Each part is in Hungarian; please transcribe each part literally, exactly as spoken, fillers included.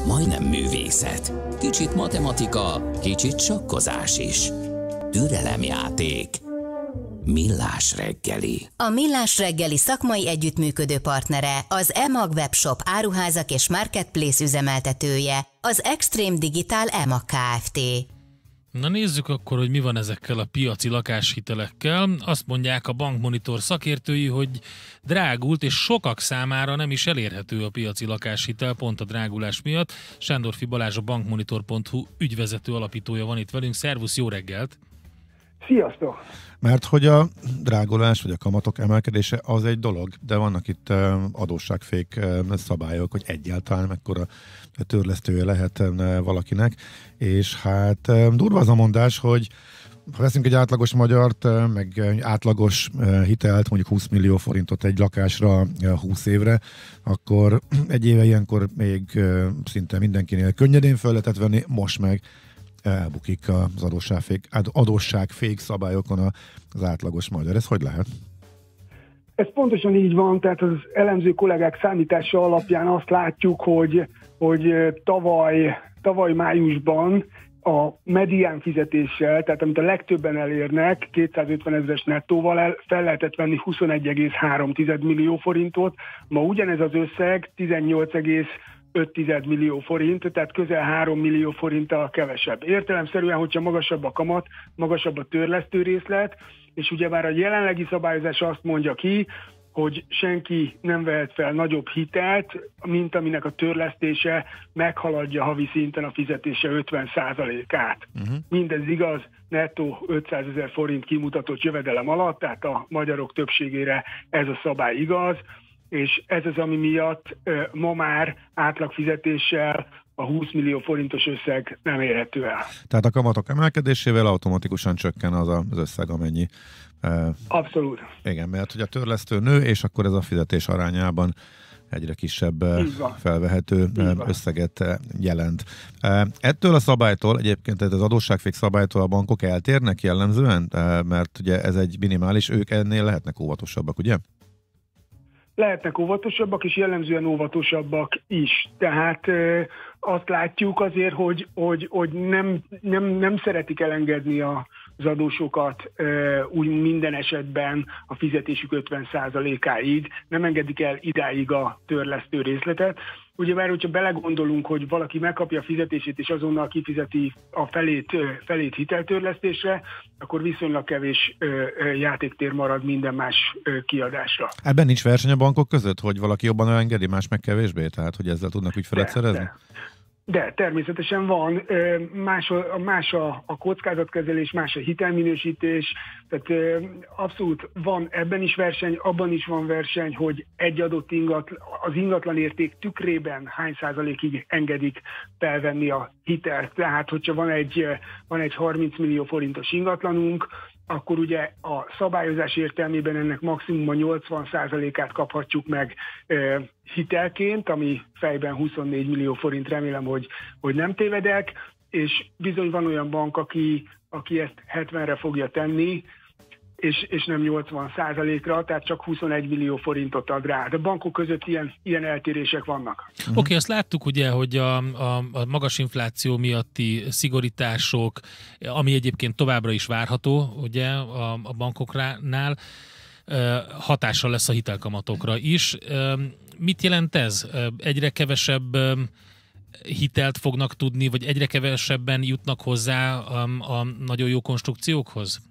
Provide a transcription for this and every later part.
majdnem művészet. Kicsit matematika, kicsit sakkozás is. Türelemjáték. Millás reggeli. A Millás reggeli szakmai együttműködő partnere, az e-mag webshop áruházak és marketplace üzemeltetője, az Extreme Digital e-mag Kft. Na nézzük akkor, hogy mi van ezekkel a piaci lakáshitelekkel. Azt mondják a Bankmonitor szakértői, hogy drágult, és sokak számára nem is elérhető a piaci lakáshitel pont a drágulás miatt. Sándorfi Balázs, a bankmonitor pont hu ügyvezető alapítója van itt velünk. Szervusz, jó reggelt! Sziasztok! Mert hogy a drágulás vagy a kamatok emelkedése az egy dolog, de vannak itt adósságfék szabályok, hogy egyáltalán mekkora törlesztője lehet valakinek, és hát durva az a mondás, hogy ha veszünk egy átlagos magyart, meg egy átlagos hitelt, mondjuk húsz millió forintot egy lakásra húsz évre, akkor egy éve ilyenkor még szinte mindenkinél könnyedén föl lehetett venni, most meg elbukik az adósságfék, adósságfék szabályokon az átlagos magyar. Ez hogy lehet? Ez pontosan így van, tehát az elemző kollégák számítása alapján azt látjuk, hogy, hogy tavaly, tavaly májusban a medián fizetéssel, tehát amit a legtöbben elérnek, kétszázötven ezres nettóval el, fel lehetett venni huszonegy egész három millió forintot, ma ugyanez az összeg tizennyolc egész öt millió forint, tehát közel három millió forinttal kevesebb. Értelemszerűen, hogyha magasabb a kamat, magasabb a törlesztő részlet, és ugyebár a jelenlegi szabályozás azt mondja ki, hogy senki nem vehet fel nagyobb hitelt, mint aminek a törlesztése meghaladja havi szinten a fizetése ötven százalékát. Uh-huh. Mindez igaz nettó ötszázezer forint kimutatott jövedelem alatt, tehát a magyarok többségére ez a szabály igaz, és ez az, ami miatt ma már átlagfizetéssel a húsz millió forintos összeg nem érhető el. Tehát a kamatok emelkedésével automatikusan csökken az az összeg, amennyi. Abszolút. Igen, mert hogy a törlesztő nő, és akkor ez a fizetés arányában egyre kisebb felvehető összeget jelent. Ettől a szabálytól, egyébként az adósságfék szabálytól a bankok eltérnek jellemzően, mert ugye ez egy minimális, ők ennél lehetnek óvatosabbak, ugye? Lehetnek óvatosabbak, és jellemzően óvatosabbak is. Tehát e, azt látjuk azért, hogy, hogy, hogy nem, nem, nem szeretik elengedni a, az adósokat e, úgy minden esetben a fizetésük ötven százalékáig, nem engedik el idáig a törlesztő részletet. Ugyebár, hogyha belegondolunk, hogy valaki megkapja a fizetését, és azonnal kifizeti a felét, felét hiteltörlesztésre, akkor viszonylag kevés játéktér marad minden más kiadásra. Ebben nincs verseny a bankok között, hogy valaki jobban elengedi, más meg kevésbé? Tehát, hogy ezzel tudnak ügyfelet de, szerezni? De. De természetesen van, más a, más a, a kockázatkezelés, más a hitelminősítés, tehát abszolút van ebben is verseny, abban is van verseny, hogy egy adott ingatlan, az ingatlan érték tükrében hány százalékig engedik felvenni a hitelt. Tehát, hogyha van egy, van egy harminc millió forintos ingatlanunk, akkor ugye a szabályozás értelmében ennek maximum a nyolcvan százalékát kaphatjuk meg e, hitelként, ami fejben huszonnégy millió forint, remélem, hogy, hogy nem tévedek, és bizony van olyan bank, aki, aki ezt hetvenre fogja tenni, és, és nem nyolcvan százalékra, tehát csak huszonegy millió forintot ad rá. De bankok között ilyen, ilyen eltérések vannak. Oké, okay, azt láttuk ugye, hogy a, a, a magas infláció miatti szigorítások, ami egyébként továbbra is várható ugye a, a bankoknál, hatással lesz a hitelkamatokra is. Mit jelent ez? Egyre kevesebb hitelt fognak tudni, vagy egyre kevesebben jutnak hozzá a, a nagyon jó konstrukciókhoz?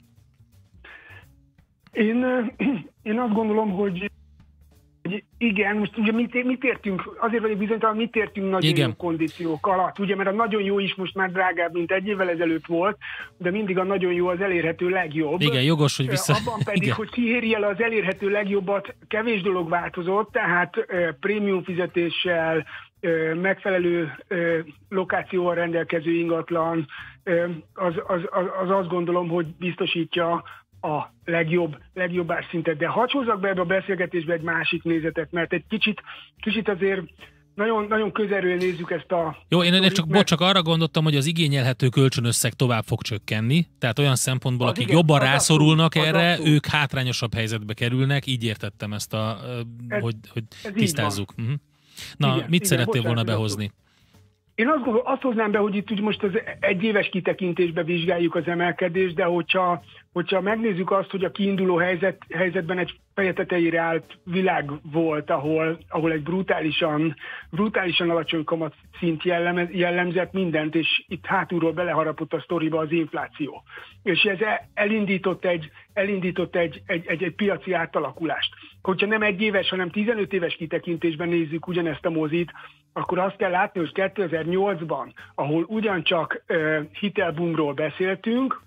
Én, én azt gondolom, hogy, hogy igen, most ugye mit, mit értünk, azért vagyok bizonytalan, mit értünk nagyon igen. jó kondíciók alatt, ugye, mert a nagyon jó is most már drágább, mint egy évvel ezelőtt volt, de mindig a nagyon jó az elérhető legjobb. Igen, jogos, hogy vissza... Abban pedig, igen. hogy ki éri el az elérhető legjobbat, kevés dolog változott, tehát uh, prémium fizetéssel, uh, megfelelő uh, lokációval rendelkező ingatlan, uh, az, az, az, az azt gondolom, hogy biztosítja a legjobb, legjobb árszintet. De hadd hozzak be ebbe a beszélgetésbe egy másik nézetet, mert egy kicsit, kicsit azért nagyon, nagyon közelről nézzük ezt a... Jó, én csak, mert... csak arra gondoltam, hogy az igényelhető kölcsönösseg tovább fog csökkenni, tehát olyan szempontból, az akik igen, jobban rászorulnak abszolút, erre, ők hátrányosabb helyzetbe kerülnek, így értettem ezt, a, ez, hogy, hogy tisztázzuk. Uh-huh. Na, igen, mit igen, szerettél bocsánat, volna behozni? Én azt, gondol, azt hoznám be, hogy itt úgy most az egyéves kitekintésbe vizsgáljuk az emelkedést, de hogyha, hogyha megnézzük azt, hogy a kiinduló helyzet, helyzetben egy feje tetejére állt világ volt, ahol, ahol egy brutálisan, brutálisan alacsony kamatszint jellem, jellemzett mindent, és itt hátulról beleharapott a sztoriba az infláció. És ez elindított egy, elindított egy, egy, egy, egy piaci átalakulást. Hogyha nem egy éves, hanem tizenöt éves kitekintésben nézzük ugyanezt a mozit, akkor azt kell látni, hogy kétezer-nyolcban, ahol ugyancsak uh, hitelboomról beszéltünk,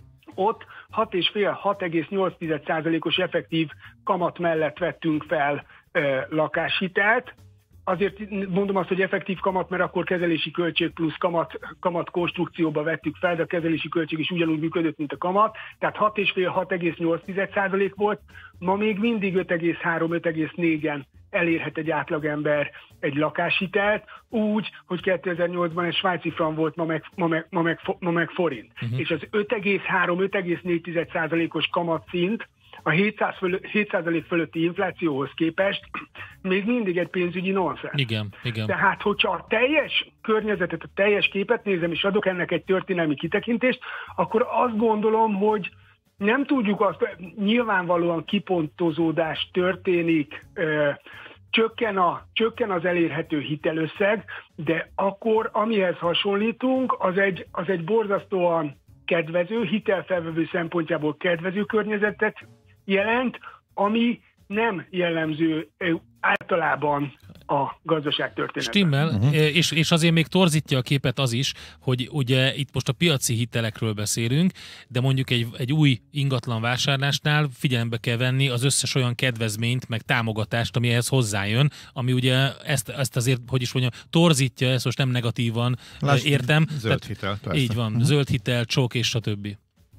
ott hat egész öt hat egész nyolc százalékos effektív kamat mellett vettünk fel uh, lakáshitelt. Azért mondom azt, hogy effektív kamat, mert akkor kezelési költség plusz kamat, kamat konstrukcióba vettük fel, de a kezelési költség is ugyanúgy működött, mint a kamat. Tehát hat egész öt hat egész nyolc százalék volt, ma még mindig öt egész három öt egész négyen elérhet egy átlagember egy lakáshitelt, úgy, hogy kétezer-nyolcban egy svájci frank volt, ma meg, ma meg, ma meg, ma meg forint. Uh-huh. És az öt egész három öt egész négy százalékos kamatszint a hét százalék fölötti inflációhoz képest még mindig egy pénzügyi nonsens. Igen, igen. Tehát, hogyha a teljes környezetet, a teljes képet nézem, és adok ennek egy történelmi kitekintést, akkor azt gondolom, hogy nem tudjuk azt, nyilvánvalóan kipontozódás történik, ö, csökken, a, csökken az elérhető hitelösszeg, de akkor, amihez hasonlítunk, az egy, az egy borzasztóan kedvező, hitelfelvevő szempontjából kedvező környezetet jelent, ami nem jellemző általában a gazdaság történetben. Stimmel, uh-huh. és, és azért még torzítja a képet az is, hogy ugye itt most a piaci hitelekről beszélünk, de mondjuk egy, egy új ingatlan vásárlásnál figyelembe kell venni az összes olyan kedvezményt, meg támogatást, ami ehhez hozzájön, ami ugye ezt, ezt azért, hogy is mondjam, torzítja, ezt most nem negatívan Lásd, értem. Zöld hitel, persze. Így van, uh-huh. zöld hitel, csók és stb.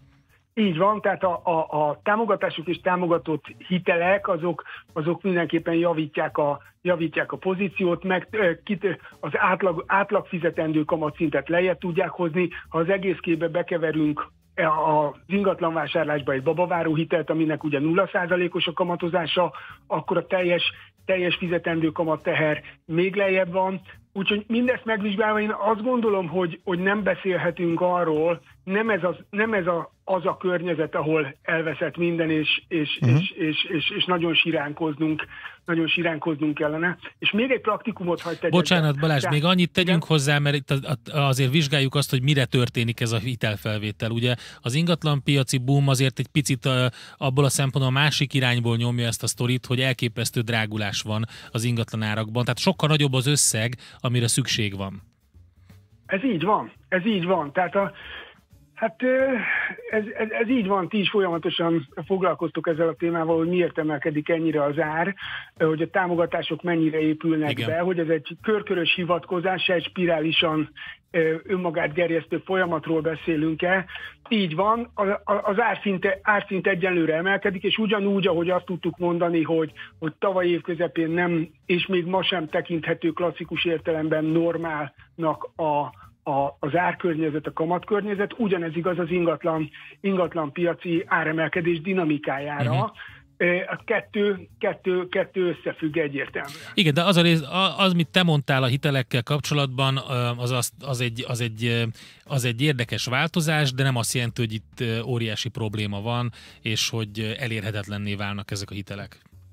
Így van, tehát a, a, a támogatások és támogatott hitelek, azok, azok mindenképpen javítják a, javítják a pozíciót, meg az átlag, átlag fizetendő kamatszintet lejjebb tudják hozni. Ha az egész képbe bekeverünk az ingatlanvásárlásba egy babaváró hitelt, aminek ugye nulla százalékos a kamatozása, akkor a teljes, teljes fizetendő kamatteher még lejjebb van. Úgyhogy mindezt megvizsgálva én azt gondolom, hogy, hogy nem beszélhetünk arról, nem ez, az, nem ez a, az a környezet, ahol elveszett minden, és, és, uh-huh. és, és, és, és nagyon siránkoznunk, nagyon siránkoznunk kellene. És még egy praktikumot hagy tegyek. Bocsánat, Balázs, de, még annyit tegyünk igen? hozzá, mert itt azért vizsgáljuk azt, hogy mire történik ez a hitelfelvétel. Ugye az ingatlanpiaci boom azért egy picit abból a szempontból a másik irányból nyomja ezt a sztorit, hogy elképesztő drágulás van az ingatlanárakban. Tehát sokkal nagyobb az összeg, amire szükség van. Ez így van, ez így van. Tehát a, hát ez, ez, ez így van, ti is folyamatosan foglalkoztok ezzel a témával, hogy miért emelkedik ennyire az ár, hogy a támogatások mennyire épülnek Igen. be, hogy ez egy körkörös hivatkozás, egy spirálisan önmagát gerjesztő folyamatról beszélünk-e. Így van, az árszint, árszint egyenlőre emelkedik, és ugyanúgy, ahogy azt tudtuk mondani, hogy, hogy tavaly év közepén nem, és még ma sem tekinthető klasszikus értelemben normálnak a A, az árkörnyezet, a kamatkörnyezet, ugyanez igaz az ingatlan, ingatlan piaci áremelkedés dinamikájára. Uh-huh. A kettő, kettő, kettő összefügg egyértelműen. Igen, de az, a rész, az, mit te mondtál a hitelekkel kapcsolatban, az, az, az, egy, az, egy, az egy érdekes változás, de nem azt jelenti, hogy itt óriási probléma van, és hogy elérhetetlenné válnak ezek a hitelek.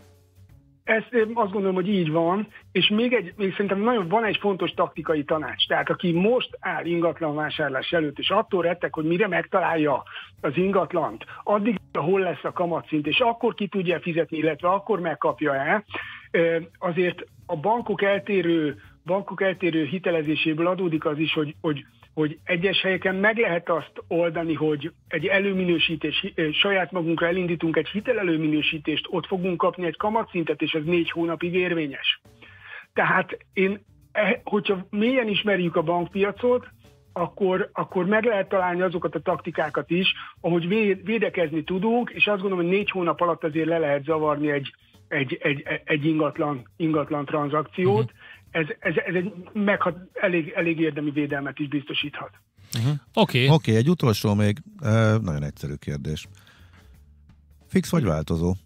Ezt azt gondolom, hogy így van, és még, egy, még szerintem nagyon van egy fontos taktikai tanács. Tehát aki most áll ingatlanvásárlás előtt, és attól rettek, hogy mire megtalálja az ingatlant, addig hol lesz a kamatszint, és akkor ki tudja fizetni, illetve akkor megkapja el, azért a bankok eltérő, bankok eltérő hitelezéséből adódik az is, hogy, hogy hogy egyes helyeken meg lehet azt oldani, hogy egy előminősítés, saját magunkra elindítunk egy hitelelőminősítést, ott fogunk kapni egy kamatszintet, és ez négy hónapig érvényes. Tehát én, hogyha mélyen ismerjük a bankpiacot, akkor, akkor meg lehet találni azokat a taktikákat is, ahogy védekezni tudunk, és azt gondolom, hogy négy hónap alatt azért le lehet zavarni egy, egy, egy, egy ingatlan, ingatlan tranzakciót. Uh-huh. Ez, ez, ez egy meghat, elég, elég érdemi védelmet is biztosíthat. Uh-huh. Oké. Okay. Oké, okay, egy utolsó még, uh, nagyon egyszerű kérdés. Fix vagy változó?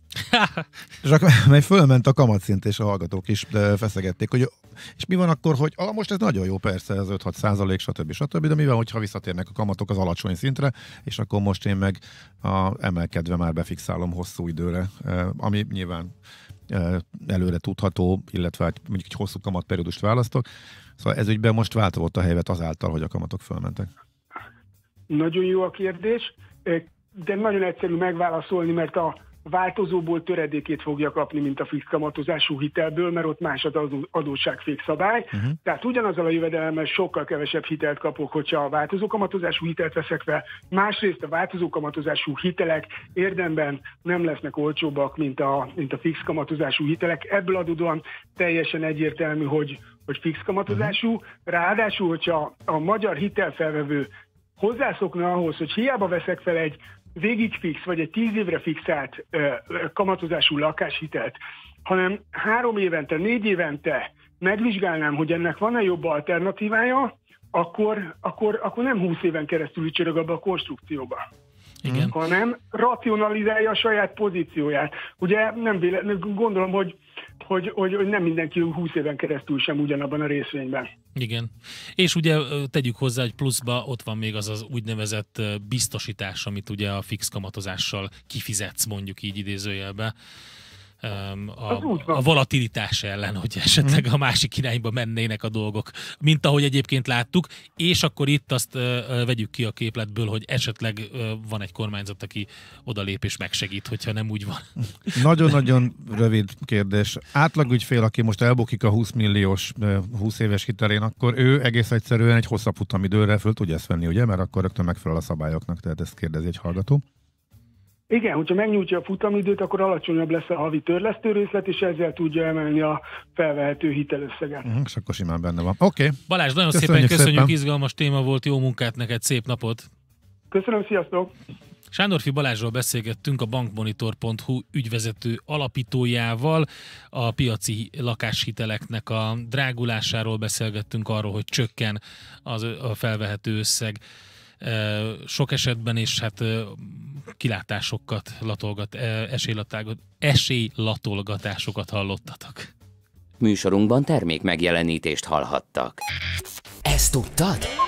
És akkor mely fölment a kamatszint, és a hallgatók is feszegették, hogy és mi van akkor, hogy ah, most ez nagyon jó, persze, ez öt-hat százalék, stb. stb. De mi van, hogyha visszatérnek a kamatok az alacsony szintre, és akkor most én meg a, emelkedve már befixálom hosszú időre, ami nyilván előre tudható, illetve mondjuk egy hosszú kamatperiódust választok. Szóval ez ügyben most változott a helyzet azáltal, hogy a kamatok fölmentek. Nagyon jó a kérdés, de nagyon egyszerű megválaszolni, mert a változóból töredékét fogja kapni, mint a fix kamatozású hitelből, mert ott más az adósságfék szabály. Uh-huh. Tehát ugyanazzal a jövedelemmel sokkal kevesebb hitelt kapok, hogyha a változó kamatozású hitelt veszek fel. Másrészt a változó kamatozású hitelek érdemben nem lesznek olcsóbbak, mint a, mint a fix kamatozású hitelek. Ebből adódóan teljesen egyértelmű, hogy, hogy fix kamatozású. Uh-huh. Ráadásul, hogyha a magyar hitelfelvevő hozzászokna ahhoz, hogy hiába veszek fel egy végig fix, vagy egy tíz évre fixált uh, kamatozású lakáshitelt, hanem három évente, négy évente megvizsgálnám, hogy ennek van-e jobb alternatívája, akkor, akkor, akkor nem húsz éven keresztül csörög abba a konstrukcióba. Igen. Hanem racionalizálja a saját pozícióját. Ugye nem véle, gondolom, hogy, hogy, hogy, hogy nem mindenki húsz éven keresztül sem ugyanabban a részvényben. Igen. És ugye tegyük hozzá, hogy pluszba ott van még az az úgynevezett biztosítás, amit ugye a fix kamatozással kifizetsz, mondjuk így idézőjelbe. A, a volatilitás ellen, hogy esetleg a másik irányba mennének a dolgok, mint ahogy egyébként láttuk, és akkor itt azt uh, vegyük ki a képletből, hogy esetleg uh, van egy kormányzat, aki odalép és megsegít, hogyha nem úgy van. Nagyon-nagyon rövid kérdés. Átlagügyfél, aki most elbukik a húsz milliós, húsz éves hitelén, akkor ő egész egyszerűen egy hosszabb futamidőre föl tudja ezt venni, ugye? Mert akkor rögtön megfelel a szabályoknak, tehát ezt kérdezi egy hallgató. Igen, hogyha megnyújtja a futamidőt, akkor alacsonyabb lesz a havi törlesztőrészlet, és ezzel tudja emelni a felvehető hitelösszeget. Uh-huh, és akkor simán benne van. Oké. Okay. Balázs, nagyon köszönjük szépen köszönjük, szépen. Izgalmas téma volt, jó munkát neked, szép napot! Köszönöm, sziasztok! Sándorfi Balázsról beszélgettünk, a bankmonitor pont hu ügyvezető alapítójával, a piaci lakáshiteleknek a drágulásáról beszélgettünk, arról, hogy csökken az a felvehető összeg sok esetben, és hát kilátásokat latolgat, esélylatolgatásokat hallottatok. Műsorunkban termék megjelenítést hallhattak. Ezt tudtad?